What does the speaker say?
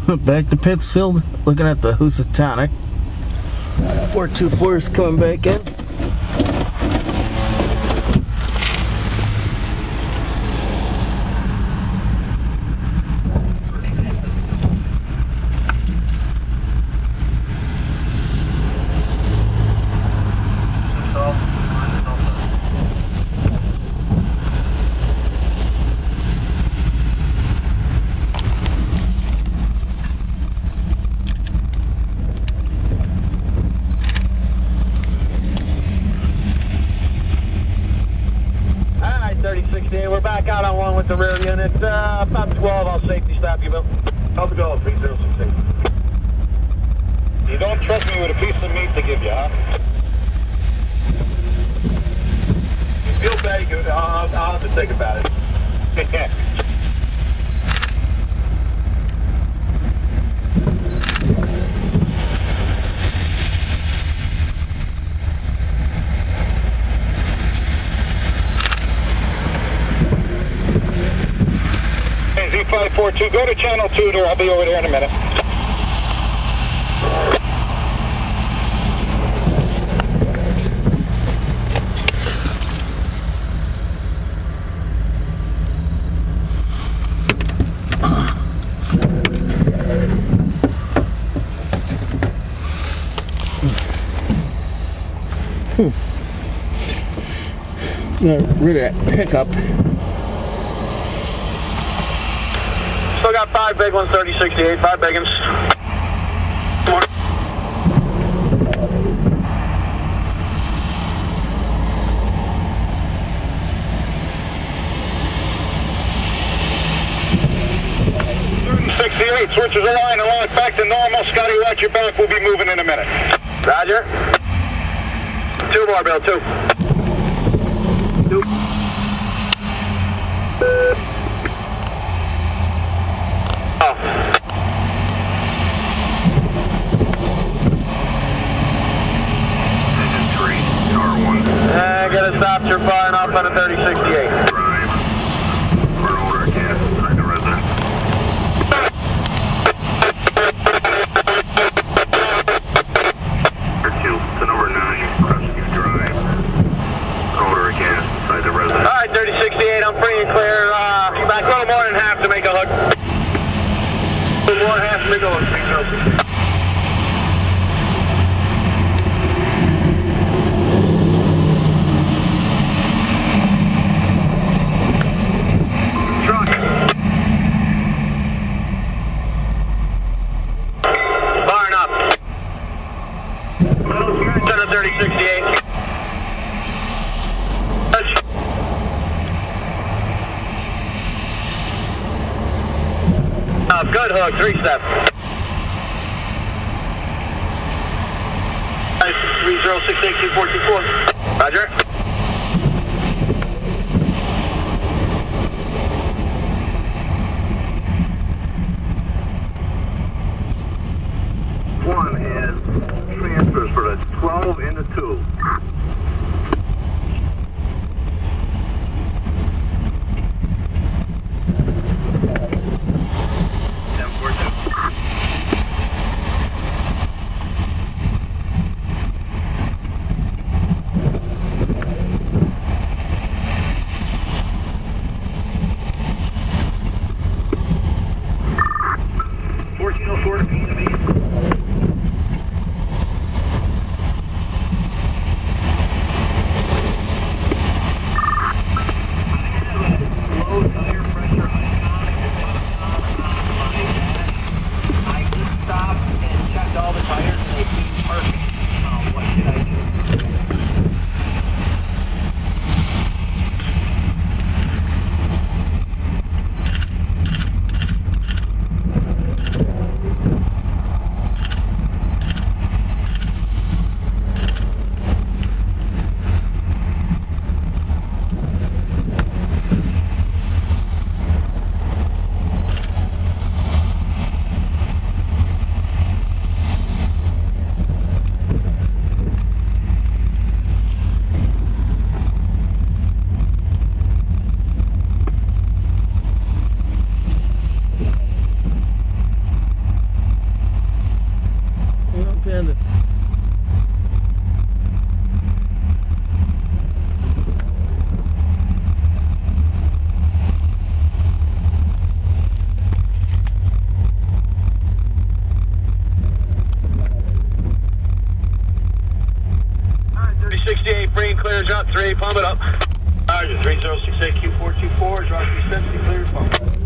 Back to Pittsfield, looking at the Housatonic. 424 is coming back in. We're back out on one with the rear unit. About 12, I'll safety stop you, Bill. How's it going, 3068? You don't trust me with a piece of meat to give you, huh? You feel bad, good. I'll have to think about it. Z542, go to channel 2 there. I'll be over there in a minute. Got rid of that pickup. Still got 5 big ones, 3068, 5 big ones. Switches the line and lock back to normal. Scotty, watch your back. We'll be moving in a minute. Roger. 2 more, Bill, 2. 2. Oh. Engine 3, R1. Gotta stop your firing off on a 3068. Drive. For order, gas inside the residence. To number 9, Rescue Drive. Order gas inside the residence. Alright, 3068, I'm free and clear. Back a little more than half to make a hook. A little more than half to make a hook. Truck. Firing up. 3068. Good hook, 3-step. 3068 q424. Roger. One is transfers for a 12 into 2. 3, pump it up. Roger, 3068 q424, drop 360, clear pump.